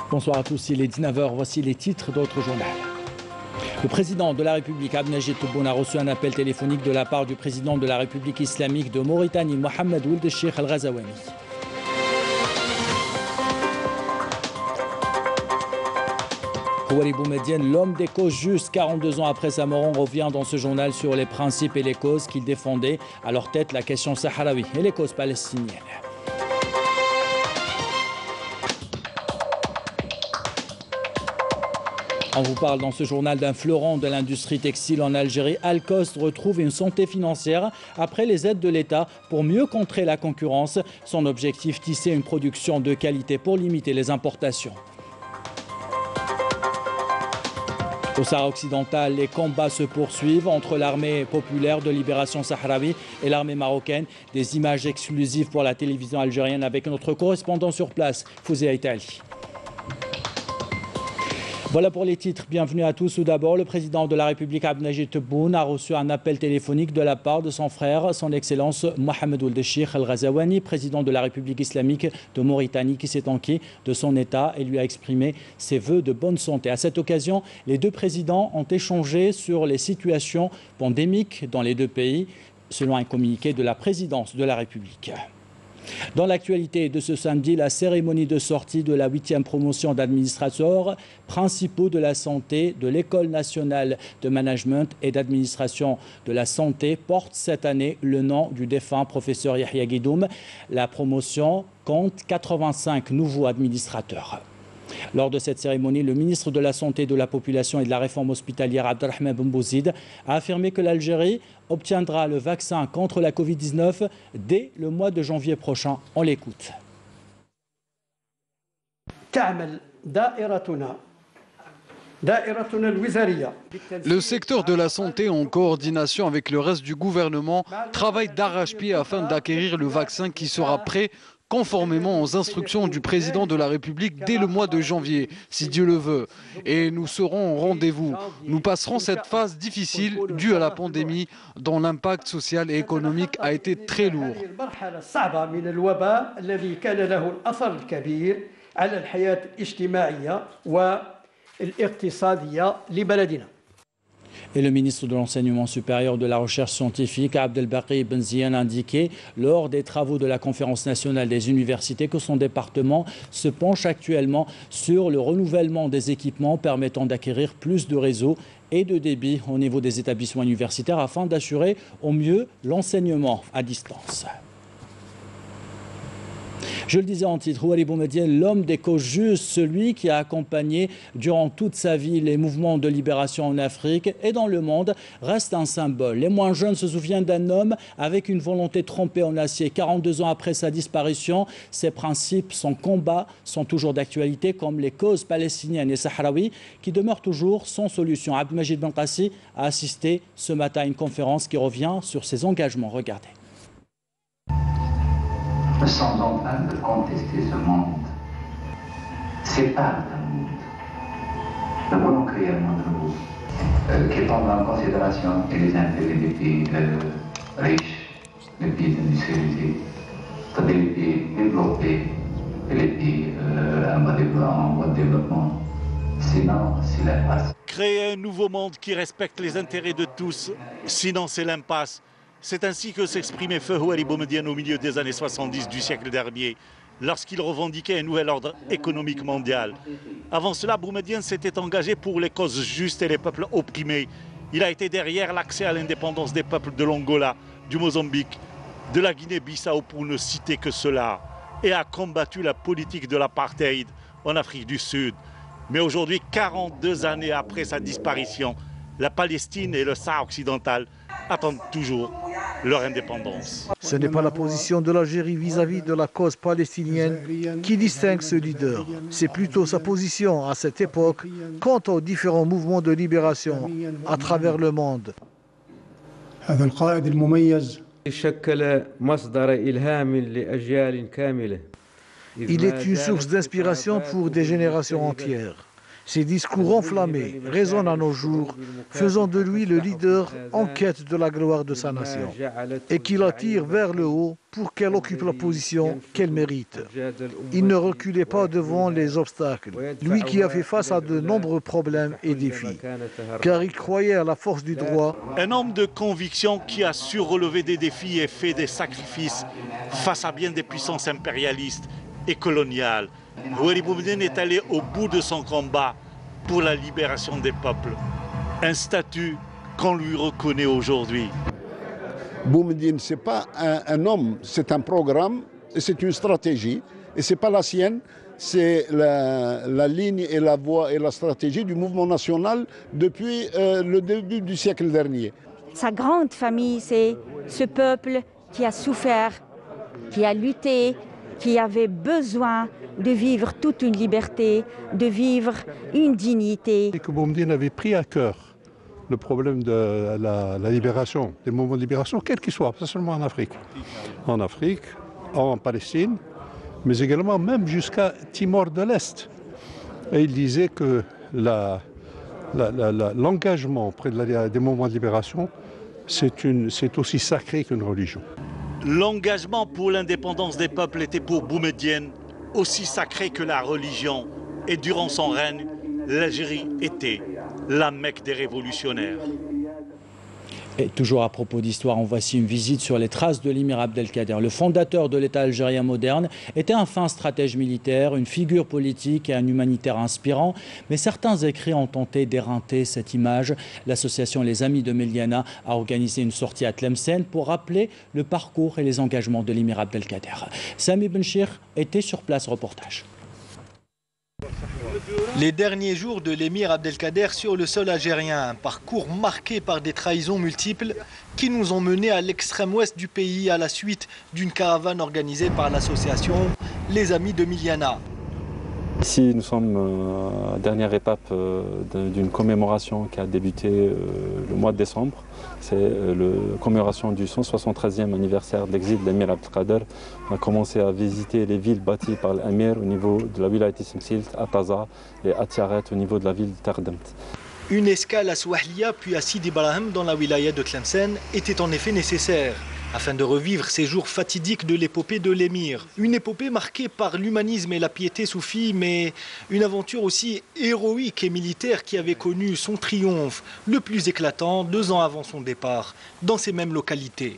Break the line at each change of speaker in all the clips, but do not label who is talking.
Bonsoir à tous, il est 19h, voici les titres d'autres journaux. Le président de la République, Abdelmajid Tebboune, a reçu un appel téléphonique de la part du président de la République islamique de Mauritanie, Mohamed Ould Cheikh Al-Ghazouani. Houari Boumediene, l'homme des causes justes, 42 ans après sa mort, on revient dans ce journal sur les principes et les causes qu'il défendait. À leur tête, la question sahraoui et les causes palestiniennes. On vous parle dans ce journal d'un fleuron de l'industrie textile en Algérie. Alcost retrouve une santé financière après les aides de l'État pour mieux contrer la concurrence. Son objectif, tisser une production de qualité pour limiter les importations. Au Sahara occidental, les combats se poursuivent entre l'armée populaire de libération sahraoui et l'armée marocaine. Des images exclusives pour la télévision algérienne avec notre correspondant sur place, Fouzia Itali. Voilà pour les titres. Bienvenue à tous. Tout d'abord, le président de la République, Abdelmajid Tebboune, a reçu un appel téléphonique de la part de son frère, son Excellence Mohamed Ould Cheikh Al-Ghazouani, président de la République islamique de Mauritanie, qui s'est enquis de son état et lui a exprimé ses vœux de bonne santé. À cette occasion, les deux présidents ont échangé sur les situations pandémiques dans les deux pays, selon un communiqué de la présidence de la République. Dans l'actualité de ce samedi, la cérémonie de sortie de la 8e promotion d'administrateurs principaux de la santé de l'École nationale de management et d'administration de la santé porte cette année le nom du défunt professeur Yahya Guidoum. La promotion compte 85 nouveaux administrateurs. Lors de cette cérémonie, le ministre de la Santé, de la Population et de la Réforme hospitalière, Abdelrahman Ben Bouzid, a affirmé que l'Algérie obtiendra le vaccin contre la Covid-19 dès le mois de janvier prochain. On l'écoute.
Le secteur de la santé, en coordination avec le reste du gouvernement, travaille d'arrache-pied afin d'acquérir le vaccin qui sera prêt conformément aux instructions du président de la République dès le mois de janvier, si Dieu le veut. Et nous serons au rendez-vous. Nous passerons cette phase difficile due à la pandémie dont l'impact social et économique a été très lourd.
Et le ministre de l'Enseignement supérieur de la Recherche scientifique, Abdelbaki Ben Ziane, a indiqué lors des travaux de la Conférence nationale des universités que son département se penche actuellement sur le renouvellement des équipements permettant d'acquérir plus de réseaux et de débit au niveau des établissements universitaires afin d'assurer au mieux l'enseignement à distance. Je le disais en titre, Houari Boumediene, l'homme des causes justes, celui qui a accompagné durant toute sa vie les mouvements de libération en Afrique et dans le monde, reste un symbole. Les moins jeunes se souviennent d'un homme avec une volonté trempée en acier. 42 ans après sa disparition, ses principes, son combat sont toujours d'actualité, comme les causes palestiniennes et sahraouis qui demeurent toujours sans solution. Abdelmajid Ben Qassi a assisté ce matin à une conférence qui revient sur ses engagements. Regardez.
Ne semblons pas de contester ce monde. C'est pas un monde. Nous voulons créer un monde nouveau qui prend en considération les intérêts des pays riches, les pays industrialisés, c'est-à-dire les pays développés et les pays en voie de développement. Sinon, c'est l'impasse.
Créer un nouveau monde qui respecte les intérêts de tous, sinon c'est l'impasse. C'est ainsi que s'exprimait Feu Houari Boumediene au milieu des années 70 du siècle dernier, lorsqu'il revendiquait un nouvel ordre économique mondial. Avant cela, Boumediene s'était engagé pour les causes justes et les peuples opprimés. Il a été derrière l'accès à l'indépendance des peuples de l'Angola, du Mozambique, de la Guinée-Bissau pour ne citer que cela, et a combattu la politique de l'apartheid en Afrique du Sud. Mais aujourd'hui, 42 années après sa disparition, la Palestine et le Sahara occidental attendent toujours leur indépendance.
Ce n'est pas la position de l'Algérie vis-à-vis de la cause palestinienne qui distingue ce leader. C'est plutôt sa position à cette époque quant aux différents mouvements de libération à travers le monde. Il est une source d'inspiration pour des générations entières. Ses discours enflammés résonnent à nos jours, faisant de lui le leader en quête de la gloire de sa nation et qui l'attire vers le haut pour qu'elle occupe la position qu'elle mérite. Il ne reculait pas devant les obstacles, lui qui a fait face à de nombreux problèmes et défis, car il croyait à la force du droit.
Un homme de conviction qui a su relever des défis et fait des sacrifices face à bien des puissances impérialistes et coloniales. Houari Boumedienne est allé au bout de son combat pour la libération des peuples. Un statut qu'on lui reconnaît aujourd'hui.
Boumedienne, ce n'est pas un homme, c'est un programme et c'est une stratégie. Et ce n'est pas la sienne, c'est la ligne et la voie et la stratégie du mouvement national depuis le début du siècle dernier.
Sa grande famille, c'est ce peuple qui a souffert, qui a lutté, qui avait besoin de vivre toute une liberté, de vivre une dignité.
Et que Boumedienne avait pris à cœur le problème de la libération, des mouvements de libération, quels qu'ils soient, pas seulement en Afrique. En Afrique, en Palestine, mais également même jusqu'à Timor de l'Est. Et il disait que l'engagement auprès des mouvements de libération, c'est aussi sacré qu'une religion.
L'engagement pour l'indépendance des peuples était pour Boumedienne aussi sacré que la religion. Et durant son règne, l'Algérie était la Mecque des révolutionnaires.
Et toujours à propos d'histoire, en voici une visite sur les traces de l'émir Abdelkader. Le fondateur de l'État algérien moderne était un fin stratège militaire, une figure politique et un humanitaire inspirant. Mais certains écrits ont tenté d'éreinter cette image. L'association Les Amis de Méliana a organisé une sortie à Tlemcen pour rappeler le parcours et les engagements de l'émir Abdelkader. Sami Benchir était sur place, reportage.
Les derniers jours de l'émir Abdelkader sur le sol algérien, un parcours marqué par des trahisons multiples qui nous ont menés à l'extrême ouest du pays à la suite d'une caravane organisée par l'association Les Amis de Méliana.
Ici, nous sommes à la dernière étape d'une commémoration qui a débuté le mois de décembre. C'est la commémoration du 173e anniversaire de l'exil de l'émir Abdelkader. On a commencé à visiter les villes bâties par l'émir au niveau de la wilaya Tissemsilt, à Taza et à Tiaret au niveau de la ville de Terdemt.
Une escale à Souahlia puis à Sidi Ibrahim dans la wilaya de Tlemcen était en effet nécessaire afin de revivre ces jours fatidiques de l'épopée de l'émir. Une épopée marquée par l'humanisme et la piété soufie, mais une aventure aussi héroïque et militaire qui avait connu son triomphe le plus éclatant 2 ans avant son départ, dans ces mêmes localités.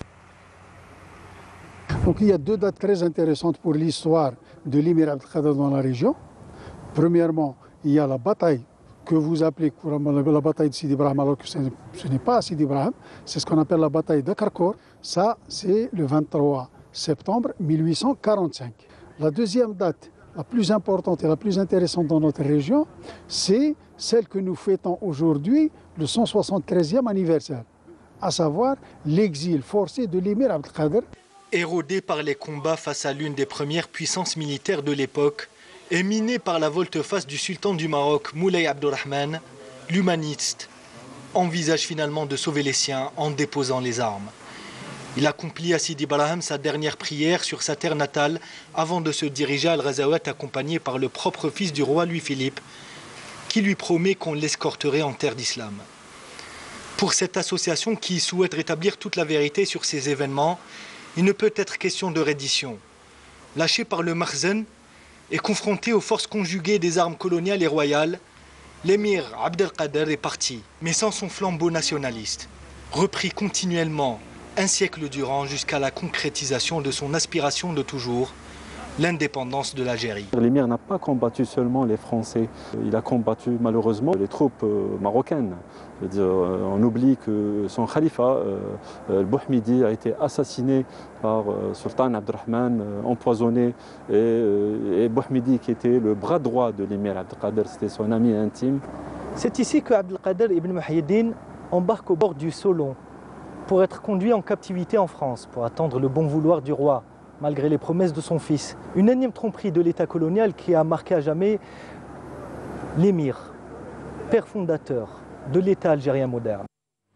Donc il y a 2 dates très intéressantes pour l'histoire de l'émir Abdelkader dans la région. Premièrement, il y a la bataille que vous appelez la bataille de Sidi Ibrahim, alors que ce n'est pas Sidi Ibrahim, c'est ce qu'on appelle la bataille de Karkor. Ça, c'est le 23 septembre 1845. La deuxième date, la plus importante et la plus intéressante dans notre région, c'est celle que nous fêtons aujourd'hui, le 173e anniversaire, à savoir l'exil forcé de l'émir Abdelkader.
Érodé par les combats face à l'une des premières puissances militaires de l'époque, et miné par la volte-face du sultan du Maroc, Moulay Abdelrahman, l'humaniste envisage finalement de sauver les siens en déposant les armes. Il accomplit à Sidi Ibrahim sa dernière prière sur sa terre natale avant de se diriger à Al-Ghazawat accompagné par le propre fils du roi Louis-Philippe qui lui promet qu'on l'escorterait en terre d'islam. Pour cette association qui souhaite rétablir toute la vérité sur ces événements, il ne peut être question de reddition. Lâché par le Makhzen et confronté aux forces conjuguées des armes coloniales et royales, l'émir Abdelkader est parti, mais sans son flambeau nationaliste, repris continuellement un siècle durant jusqu'à la concrétisation de son aspiration de toujours, l'indépendance de l'Algérie.
L'émir n'a pas combattu seulement les Français, il a combattu malheureusement les troupes marocaines. On oublie que son khalifa, Bouhmidi, a été assassiné par Sultan Abdelrahman, empoisonné. Et Bouhmidi, qui était le bras droit de l'émir Abdelkader, c'était son ami intime.
C'est ici que Abdelkader ibn Muhyiddin embarque au bord du Solon pour être conduit en captivité en France, pour attendre le bon vouloir du roi, malgré les promesses de son fils. Une énième tromperie de l'État colonial qui a marqué à jamais l'émir, père fondateur de l'État algérien moderne.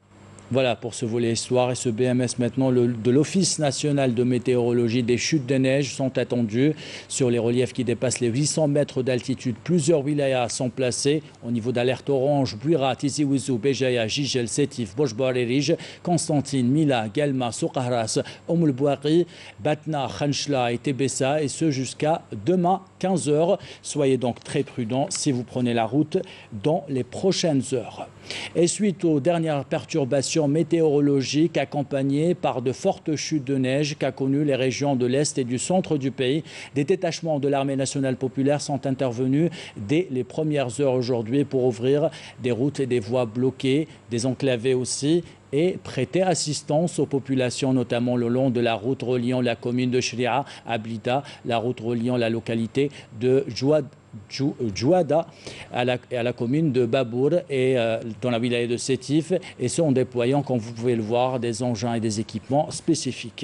Voilà pour ce volet histoire et ce BMS maintenant de l'Office national de météorologie. Des chutes de neige sont attendues sur les reliefs qui dépassent les 800 mètres d'altitude. Plusieurs wilayas sont placés au niveau d'alerte orange. Buira, Tizi Ouzou, Béjaïa, Jijel, Sétif, Bojbar-Erij, Constantine, Mila, Galma, Soukharas, Oumoul Bouari, Batna, Khanchla et Tébessa, et ce jusqu'à demain 15h. Soyez donc très prudents si vous prenez la route dans les prochaines heures. Et suite aux dernières perturbations météorologiques accompagnées par de fortes chutes de neige qu'a connues les régions de l'Est et du centre du pays, des détachements de l'armée nationale populaire sont intervenus dès les premières heures aujourd'hui pour ouvrir des routes et des voies bloquées, des enclavés aussi, et prêter assistance aux populations, notamment le long de la route reliant la commune de Chria à Blida, la route reliant la localité de Djouada à la commune de Babour et dans la wilaya de Sétif, et ce en déployant, comme vous pouvez le voir, des engins et des équipements spécifiques.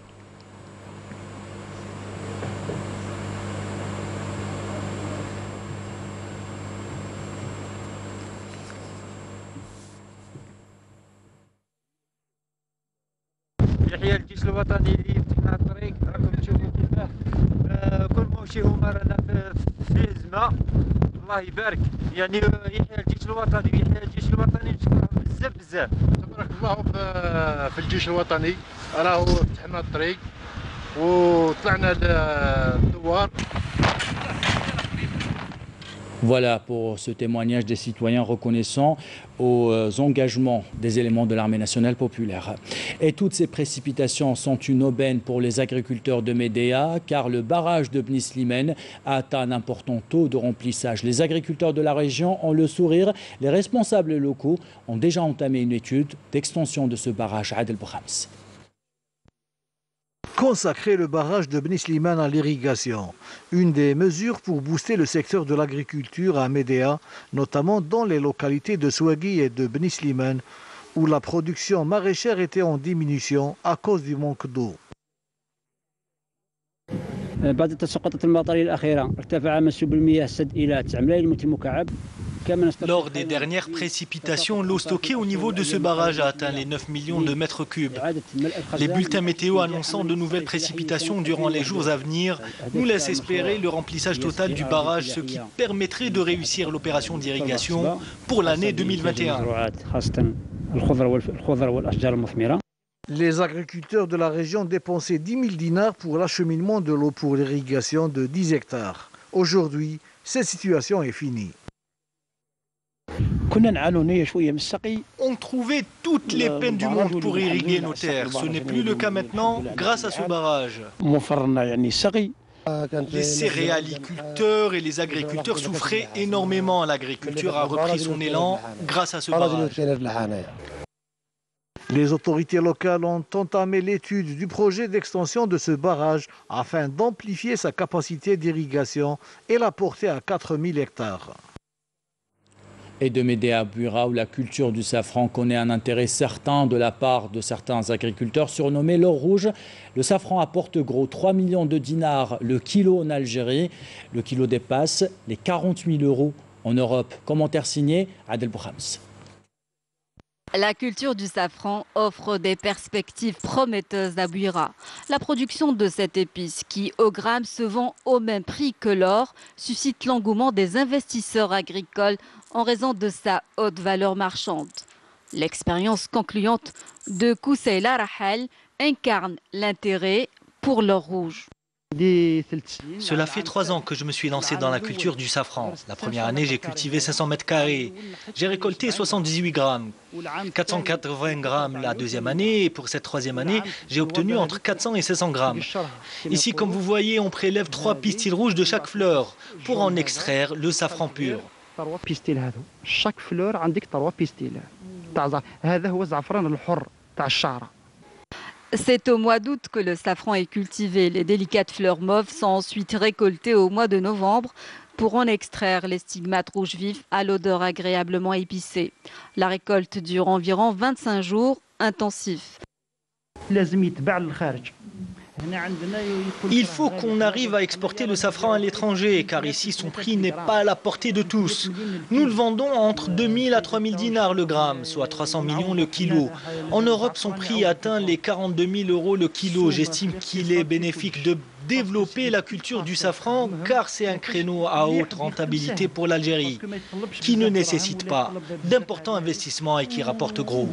يحيى الجيش الوطني اللي فتحنا الطريق. راكم تشوفوا كيفاه كل ماشي هما رانا في أزمة. الله يبارك يعني يحيى الجيش الوطني ويحيى الجيش الوطني نشكرهم بزاف بزاف.
تبارك الله في الجيش الوطني راهو فتحنا الطريق وطلعنا للدوار.
Voilà pour ce témoignage des citoyens reconnaissant aux engagements des éléments de l'armée nationale populaire. Et toutes ces précipitations sont une aubaine pour les agriculteurs de Médéa, car le barrage de Bni Slimane a atteint un important taux de remplissage. Les agriculteurs de la région ont le sourire. Les responsables locaux ont déjà entamé une étude d'extension de ce barrage à Adel Boukhams.
Consacrer le barrage de Bni Slimane à l'irrigation, une des mesures pour booster le secteur de l'agriculture à Médéa, notamment dans les localités de Souagui et de Bni Slimane, où la production maraîchère était en diminution à cause du manque d'eau.
بعد التساقطات المطرية الأخيرة ارتفع منسوب المياه السد إلى 9 ملايين متر مكعب.
Lors des dernières précipitations, l'eau stockée au niveau de ce barrage a atteint les 9 millions de mètres cubes. Les bulletins météo annonçant de nouvelles précipitations durant les jours à venir nous laissent espérer le remplissage total du barrage, ce qui permettrait de réussir l'opération d'irrigation pour l'année 2021.
Les agriculteurs de la région dépensaient 10 000 dinars pour l'acheminement de l'eau pour l'irrigation de 10 hectares. Aujourd'hui, cette situation est finie.
On trouvait toutes les peines du monde pour irriguer nos terres. Ce n'est plus le cas maintenant grâce à ce barrage. Les céréaliculteurs et les agriculteurs souffraient énormément. L'agriculture a repris son élan grâce à ce barrage.
Les autorités locales ont entamé l'étude du projet d'extension de ce barrage afin d'amplifier sa capacité d'irrigation et la porter à 4 000 hectares.
Et de Médéa à Buira, où la culture du safran connaît un intérêt certain de la part de certains agriculteurs surnommés l'or rouge. Le safran apporte gros 3 millions de dinars le kilo en Algérie. Le kilo dépasse les 40 000 € en Europe. Commentaire signé Adel Boukhams.
La culture du safran offre des perspectives prometteuses à Buira. La production de cette épice, qui au gramme se vend au même prix que l'or, suscite l'engouement des investisseurs agricoles en raison de sa haute valeur marchande. L'expérience concluante de Kousseila Rahel incarne l'intérêt pour l'or rouge.
Cela fait 3 ans que je me suis lancé dans la culture du safran. La première année, j'ai cultivé 500 mètres carrés. J'ai récolté 78 grammes, 480 grammes la deuxième année. Et pour cette troisième année, j'ai obtenu entre 400 et 700 grammes. Ici, comme vous voyez, on prélève 3 pistils rouges de chaque fleur pour en extraire le safran pur.
Chaque fleur a 3 pistils.
C'est au mois d'août que le safran est cultivé. Les délicates fleurs mauves sont ensuite récoltées au mois de novembre pour en extraire les stigmates rouges vifs à l'odeur agréablement épicée. La récolte dure environ 25 jours intensifs.
Il faut qu'on arrive à exporter le safran à l'étranger, car ici son prix n'est pas à la portée de tous. Nous le vendons entre 2000 à 3000 dinars le gramme, soit 300 millions le kilo. En Europe, son prix atteint les 42 000 euros le kilo. J'estime qu'il est bénéfique de développer la culture du safran, car c'est un créneau à haute rentabilité pour l'Algérie, qui ne nécessite pas d'importants investissements et qui rapporte gros.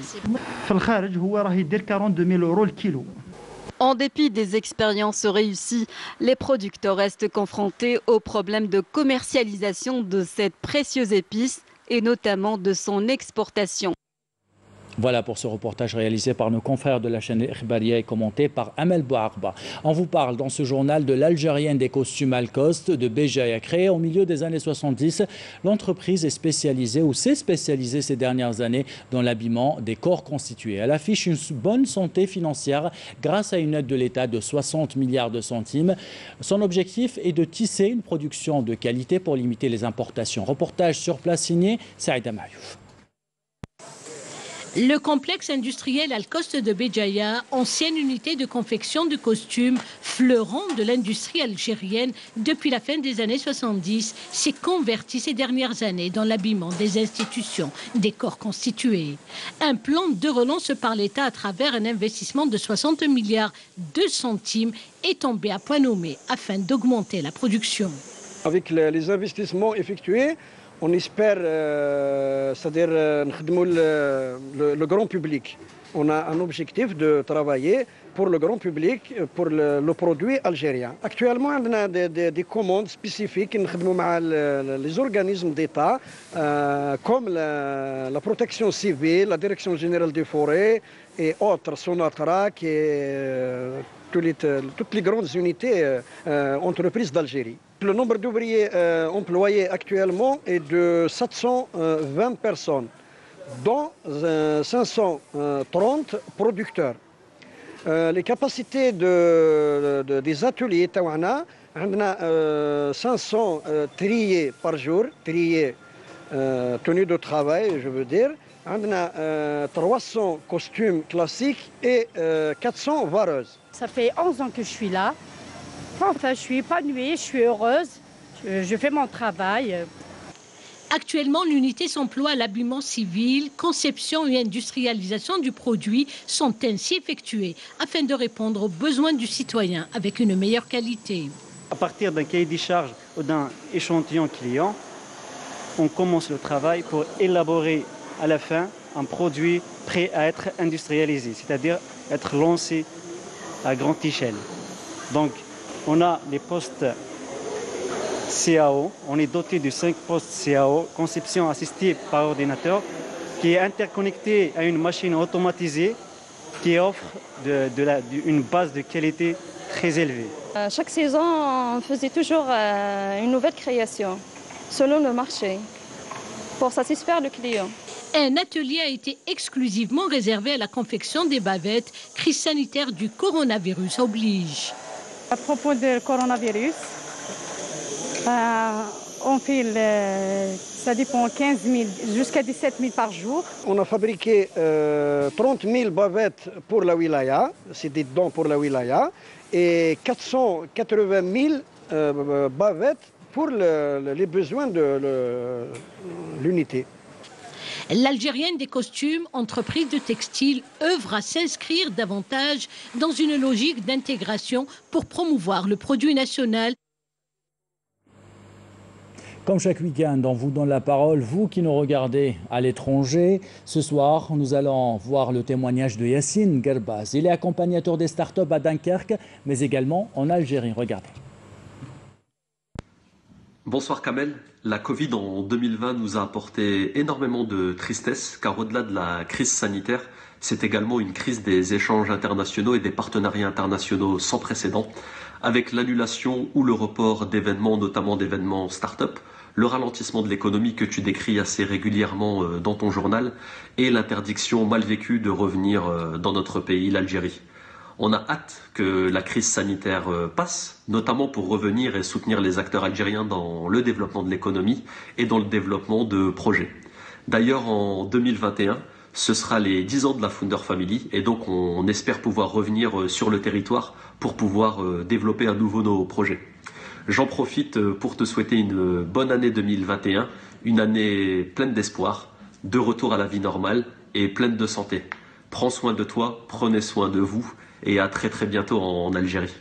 En dépit des expériences réussies, les producteurs restent confrontés au problème de commercialisation de cette précieuse épice et notamment de son exportation.
Voilà pour ce reportage réalisé par nos confrères de la chaîne Ikhbaria et commenté par Amel Bouarba. On vous parle dans ce journal de l'Algérienne des costumes Alcoste de Béjaïa. Créée au milieu des années 70, l'entreprise est spécialisée ou s'est spécialisée ces dernières années dans l'habillement des corps constitués. Elle affiche une bonne santé financière grâce à une aide de l'État de 60 milliards de centimes. Son objectif est de tisser une production de qualité pour limiter les importations. Reportage sur place signé Saïda Mariouf.
Le complexe industriel Alcoste de Béjaïa, ancienne unité de confection de costumes, fleuron de l'industrie algérienne depuis la fin des années 70, s'est converti ces dernières années dans l'habillement des institutions, des corps constitués. Un plan de relance par l'État à travers un investissement de 60 milliards de centimes est tombé à point nommé afin d'augmenter la production.
Avec les investissements effectués, on espère, c'est-à-dire le grand public. On a un objectif de travailler pour le grand public, pour le produit algérien. Actuellement, on a des commandes spécifiques avec les organismes d'État, comme la protection civile, la direction générale des forêts et autres, Sonatrach et toutes les grandes unités entreprises d'Algérie. Le nombre d'ouvriers employés actuellement est de 720 personnes, dont 530 producteurs. Les capacités des ateliers Tawana, on a 500 triés par jour, triés tenues de travail, je veux dire. On a 300 costumes classiques et 400 vareuses.
Ça fait 11 ans que je suis là. Enfin, je suis épanouie, je suis heureuse, je fais mon travail.
Actuellement, l'unité s'emploie à l'habillement civil, conception et industrialisation du produit sont ainsi effectuées afin de répondre aux besoins du citoyen avec une meilleure qualité.
À partir d'un cahier des charges ou d'un échantillon client, on commence le travail pour élaborer à la fin un produit prêt à être industrialisé, c'est-à-dire être lancé à grande échelle. Donc, on a les postes CAO, on est doté de 5 postes CAO, conception assistée par ordinateur, qui est interconnecté à une machine automatisée qui offre une base de qualité très élevée.
Chaque saison, on faisait toujours une nouvelle création, selon le marché, pour satisfaire le client.
Un atelier a été exclusivement réservé à la confection des bavettes. Crise sanitaire du coronavirus oblige.
À propos du coronavirus, on fait, ça dépend, 15 000 jusqu'à 17 000 par jour.
On a fabriqué 30 000 bavettes pour la wilaya, c'est des dons pour la wilaya, et 480 000 bavettes pour les besoins de l'unité.
L'Algérienne des costumes, entreprise de textile, œuvre à s'inscrire davantage dans une logique d'intégration pour promouvoir le produit national.
Comme chaque week-end, on vous donne la parole, vous qui nous regardez à l'étranger. Ce soir, nous allons voir le témoignage de Yassine Gerbaz. Il est accompagnateur des startups à Dunkerque, mais également en Algérie. Regardez.
Bonsoir Kamel. La Covid en 2020 nous a apporté énormément de tristesse, car au-delà de la crise sanitaire, c'est également une crise des échanges internationaux et des partenariats internationaux sans précédent, avec l'annulation ou le report d'événements, notamment d'événements start-up, le ralentissement de l'économie que tu décris assez régulièrement dans ton journal, et l'interdiction mal vécue de revenir dans notre pays, l'Algérie. On a hâte que la crise sanitaire passe, notamment pour revenir et soutenir les acteurs algériens dans le développement de l'économie et dans le développement de projets. D'ailleurs, en 2021, ce sera les 10 ans de la Founder Family et donc on espère pouvoir revenir sur le territoire pour pouvoir développer à nouveau nos projets. J'en profite pour te souhaiter une bonne année 2021, une année pleine d'espoir, de retour à la vie normale et pleine de santé. Prends soin de toi, prenez soin de vous et à très très bientôt en Algérie.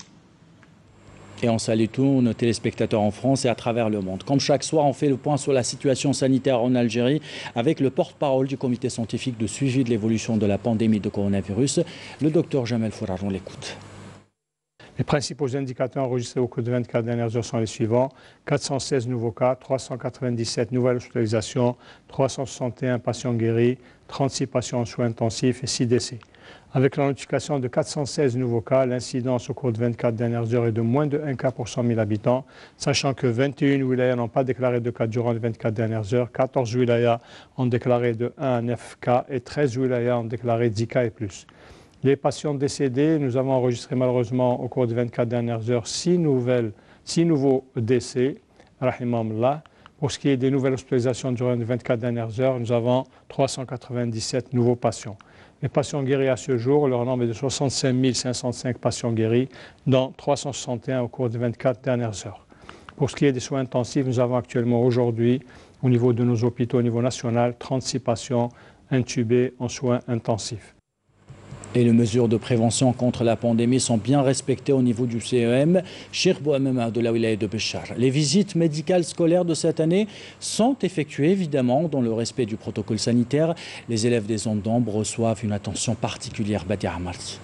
Et on salue tous nos téléspectateurs en France et à travers le monde. Comme chaque soir, on fait le point sur la situation sanitaire en Algérie avec le porte-parole du comité scientifique de suivi de l'évolution de la pandémie de coronavirus, le docteur Jamel Fourar. On l'écoute.
Les principaux indicateurs enregistrés au cours des 24 dernières heures sont les suivants. 416 nouveaux cas, 397 nouvelles hospitalisations, 361 patients guéris, 36 patients en soins intensifs et 6 décès. Avec la notification de 416 nouveaux cas, l'incidence au cours des 24 dernières heures est de moins de 1 cas pour 100 000 habitants, sachant que 21 wilayas n'ont pas déclaré de cas durant les 24 dernières heures, 14 wilayas ont déclaré de 1 à 9 cas et 13 wilayas ont déclaré 10 cas et plus. Les patients décédés, nous avons enregistré malheureusement au cours des 24 dernières heures 6 nouveaux décès, rahimahumullah. Pour ce qui est des nouvelles hospitalisations durant les 24 dernières heures, nous avons 397 nouveaux patients. Les patients guéris à ce jour, leur nombre est de 65 505 patients guéris, dont 361 au cours des 24 dernières heures. Pour ce qui est des soins intensifs, nous avons actuellement aujourd'hui, au niveau de nos hôpitaux au niveau national, 36 patients intubés en soins intensifs.
Et les mesures de prévention contre la pandémie sont bien respectées au niveau du CEM. Cheikh Bouhamama de la wilaya de Béchar. Les visites médicales scolaires de cette année sont effectuées évidemment dans le respect du protocole sanitaire. Les élèves des zones d'ombre reçoivent une attention particulière. Badia Amarti.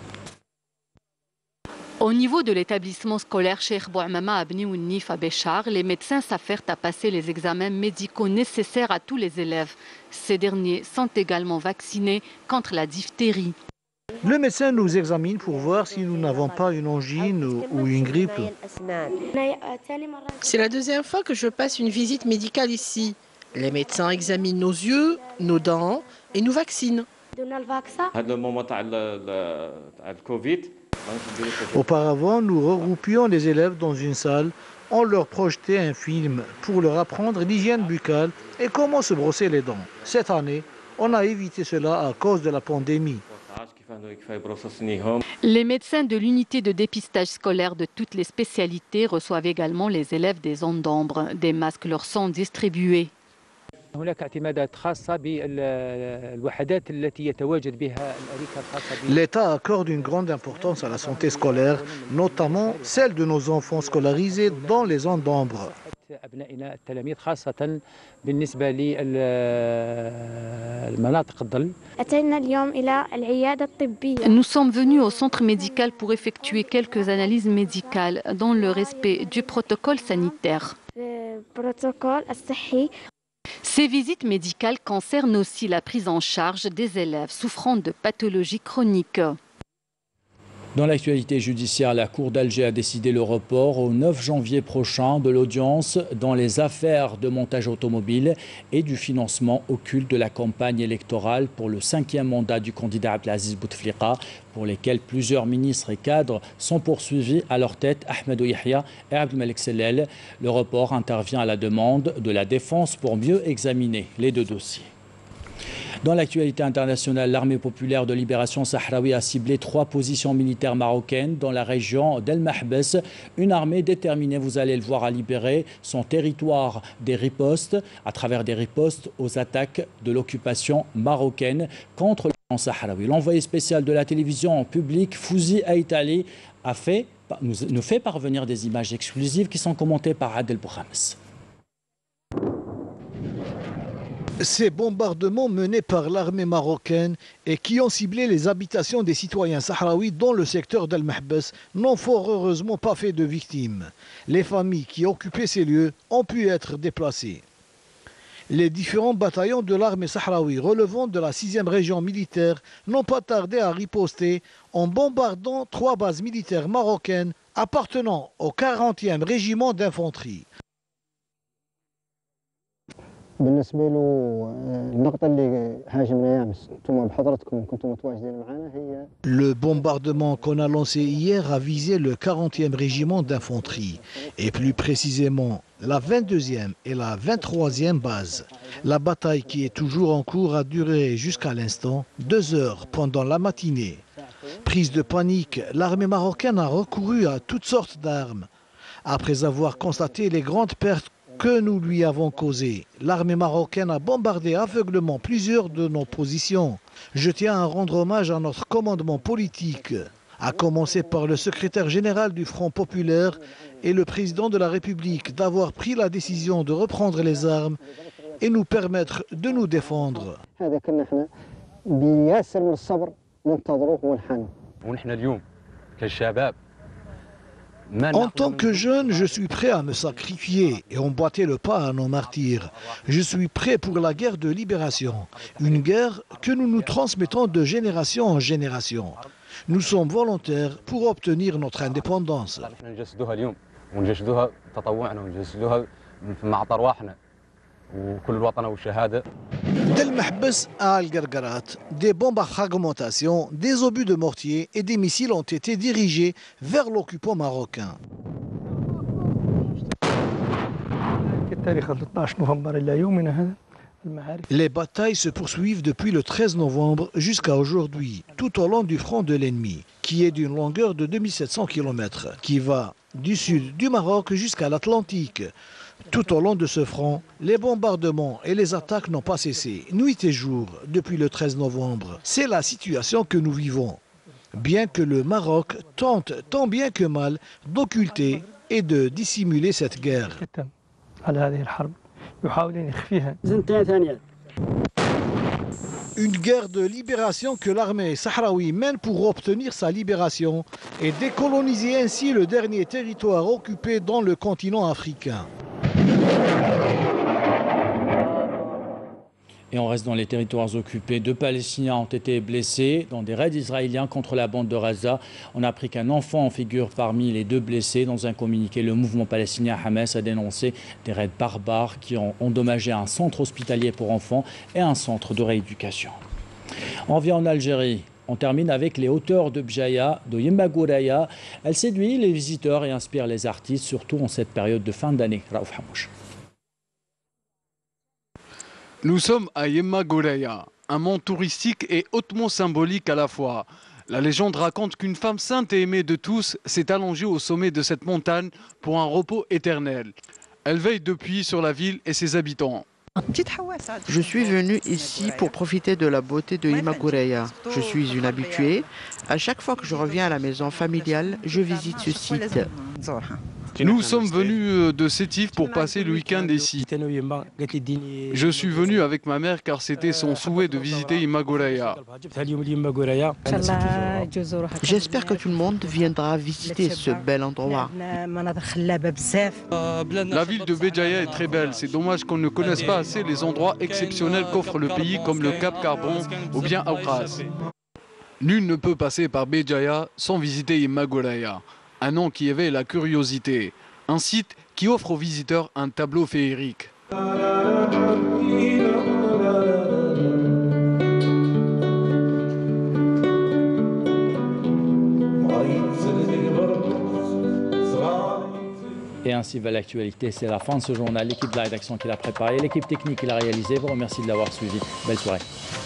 Au niveau de l'établissement scolaire Cheikh Bouhamama à Bni Ounif à Béchar, les médecins s'affairent à passer les examens médicaux nécessaires à tous les élèves. Ces derniers sont également vaccinés contre la diphtérie.
Le médecin nous examine pour voir si nous n'avons pas une angine ou une grippe.
C'est la deuxième fois que je passe une visite médicale ici. Les médecins examinent nos yeux, nos dents et nous vaccinent.
Auparavant, nous regroupions les élèves dans une salle. On leur projetait un film pour leur apprendre l'hygiène buccale et comment se brosser les dents. Cette année, on a évité cela à cause de la pandémie.
Les médecins de l'unité de dépistage scolaire de toutes les spécialités reçoivent également les élèves des zones d'ombre. Des masques leur sont distribués.
L'État accorde une grande importance à la santé scolaire, notamment celle de nos enfants scolarisés dans les zones d'ombre.
Nous sommes venus au centre médical pour effectuer quelques analyses médicales dans le respect du protocole sanitaire. Ces visites médicales concernent aussi la prise en charge des élèves souffrant de pathologies chroniques.
Dans l'actualité judiciaire, la Cour d'Alger a décidé le report au 9 janvier prochain de l'audience dans les affaires de montage automobile et du financement occulte de la campagne électorale pour le 5e mandat du candidat Abdelaziz Bouteflika, pour lesquels plusieurs ministres et cadres sont poursuivis, à leur tête Ahmedou Yahya et Abdelmalek Sellel. Le report intervient à la demande de la défense pour mieux examiner les deux dossiers. Dans l'actualité internationale, l'armée populaire de libération sahraoui a ciblé 3 positions militaires marocaines dans la région d'El Mahbes. Une armée déterminée, vous allez le voir, à libérer son territoire des ripostes, à travers des ripostes aux attaques de l'occupation marocaine contre le camp sahraoui. L'envoyé spécial de la télévision en public, Fouzi Aïtali, nous fait parvenir des images exclusives qui sont commentées par Adel Bouhames.
Ces bombardements menés par l'armée marocaine et qui ont ciblé les habitations des citoyens sahraouis dans le secteur d'El Mahbes n'ont fort heureusement pas fait de victimes. Les familles qui occupaient ces lieux ont pu être déplacées. Les différents bataillons de l'armée sahraoui relevant de la 6e région militaire n'ont pas tardé à riposter en bombardant 3 bases militaires marocaines appartenant au 40e régiment d'infanterie. Le bombardement qu'on a lancé hier a visé le 40e régiment d'infanterie et plus précisément la 22e et la 23e base. La bataille qui est toujours en cours a duré jusqu'à l'instant 2 heures pendant la matinée. Prise de panique, l'armée marocaine a recouru à toutes sortes d'armes. Après avoir constaté les grandes pertes que nous lui avons causées, l'armée marocaine a bombardé aveuglément plusieurs de nos positions. Je tiens à rendre hommage à notre commandement politique, à commencer par le secrétaire général du Front populaire et le président de la République d'avoir pris la décision de reprendre les armes et nous permettre de nous défendre. En tant que jeune, je suis prêt à me sacrifier et emboîter le pas à nos martyrs. Je suis prêt pour la guerre de libération, une guerre que nous nous transmettons de génération en génération. Nous sommes volontaires pour obtenir notre indépendance. Del Mahbes à Al-Gargarat, des bombes à fragmentation, des obus de mortier et des missiles ont été dirigés vers l'occupant marocain. Les batailles se poursuivent depuis le 13 novembre jusqu'à aujourd'hui, tout au long du front de l'ennemi, qui est d'une longueur de 2700 km, qui va du sud du Maroc jusqu'à l'Atlantique. Tout au long de ce front, les bombardements et les attaques n'ont pas cessé, nuit et jour, depuis le 13 novembre. C'est la situation que nous vivons. Bien que le Maroc tente tant bien que mal d'occulter et de dissimuler cette guerre. Une guerre de libération que l'armée sahraoui mène pour obtenir sa libération et décoloniser ainsi le dernier territoire occupé dans le continent africain.
Et on reste dans les territoires occupés. 2 Palestiniens ont été blessés dans des raids israéliens contre la bande de Gaza. On a appris qu'un enfant figure parmi les 2 blessés. Dans un communiqué, le mouvement palestinien Hamas a dénoncé des raids barbares qui ont endommagé un centre hospitalier pour enfants et un centre de rééducation. On vient en Algérie. On termine avec les hauteurs de Bjaya, de Yemma Gouraya. Elle séduit les visiteurs et inspire les artistes, surtout en cette période de fin d'année. Raouf Hamouche.
Nous sommes à Yemma Gouraya, un mont touristique et hautement symbolique à la fois. La légende raconte qu'une femme sainte et aimée de tous s'est allongée au sommet de cette montagne pour un repos éternel. Elle veille depuis sur la ville et ses habitants.
Je suis venue ici pour profiter de la beauté de Yemma Gouraya. Je suis une habituée. À chaque fois que je reviens à la maison familiale, je visite ce site.
Nous sommes venus de Sétif pour passer le week-end ici. Je suis venu avec ma mère car c'était son souhait de visiter Yemma Gouraya.
J'espère que tout le monde viendra visiter ce bel endroit.
La ville de Béjaïa est très belle. C'est dommage qu'on ne connaisse pas assez les endroits exceptionnels qu'offre le pays comme le Cap Carbon ou bien Aouras. Nul ne peut passer par Béjaïa sans visiter Yemma Gouraya. Un nom qui éveille la curiosité, un site qui offre aux visiteurs un tableau féerique.
Et ainsi va l'actualité. C'est la fin de ce journal. L'équipe de la rédaction qui l'a préparé, l'équipe technique qui l'a réalisé. Vous remercie de l'avoir suivi. Belle soirée.